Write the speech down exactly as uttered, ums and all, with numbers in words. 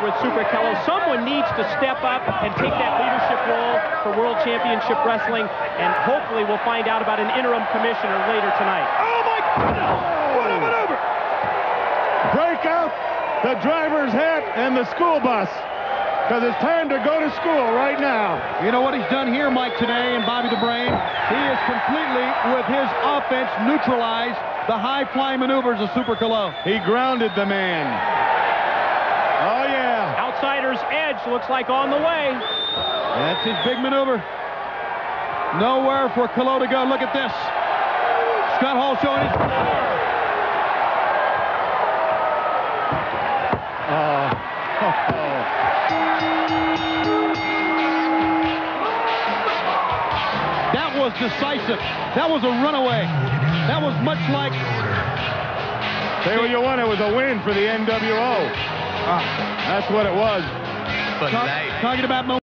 with Super Kello. Someone needs to step up and take that leadership role for World Championship Wrestling, and hopefully we'll find out about an interim commissioner later tonight. Oh my goodness! What a maneuver! Break out the driver's hat and the school bus, because it's time to go to school right now. You know what he's done here, Mike, today, and Bobby the Brain? He has completely, with his offense, neutralized the high-flying maneuvers of Super Kello. He grounded the man. Oh, yeah. Outsider's edge looks like on the way. That's his big maneuver. Nowhere for Kello to go. Look at this. Scott Hall showing his... Oh. Oh. That was decisive. That was a runaway. That was much like... Say what you want, it was a win for the N W O. Ah, that's what it was. Talk, talking about...